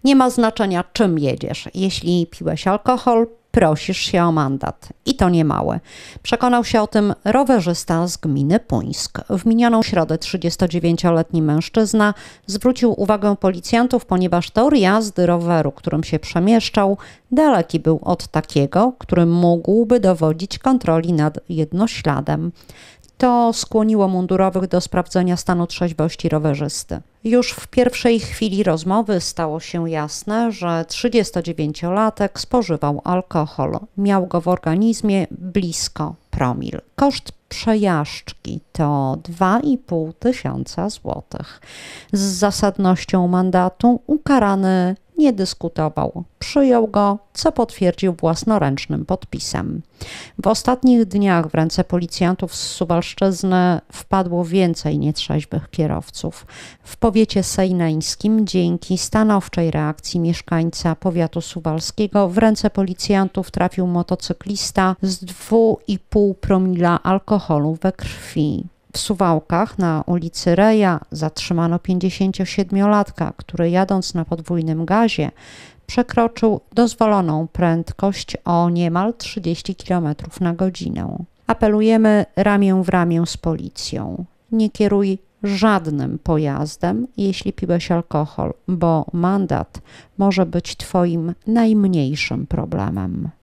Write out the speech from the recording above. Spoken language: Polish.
Nie ma znaczenia, czym jedziesz. Jeśli piłeś alkohol, prosisz się o mandat. I to nie mały. Przekonał się o tym rowerzysta z gminy Puńsk. W minioną środę 39-letni mężczyzna zwrócił uwagę policjantów, ponieważ tor jazdy roweru, którym się przemieszczał, daleki był od takiego, który mógłby dowodzić kontroli nad jednośladem. To skłoniło mundurowych do sprawdzenia stanu trzeźwości rowerzysty. Już w pierwszej chwili rozmowy stało się jasne, że 39-latek spożywał alkohol. Miał go w organizmie blisko promil. Koszt przejażdżki to 2,5 tysiąca złotych. Z zasadnością mandatu ukarany nie dyskutował. Przyjął go, co potwierdził własnoręcznym podpisem. W ostatnich dniach w ręce policjantów z Suwalszczyzny wpadło więcej nietrzeźwych kierowców. W powiecie sejneńskim dzięki stanowczej reakcji mieszkańca powiatu suwalskiego w ręce policjantów trafił motocyklista z 2,5 promila alkoholu we krwi. W Suwałkach na ulicy Reja zatrzymano 57-latka, który jadąc na podwójnym gazie przekroczył dozwoloną prędkość o niemal 30 km na godzinę. Apelujemy ramię w ramię z policją. Nie kieruj żadnym pojazdem, jeśli piłeś alkohol, bo mandat może być twoim najmniejszym problemem.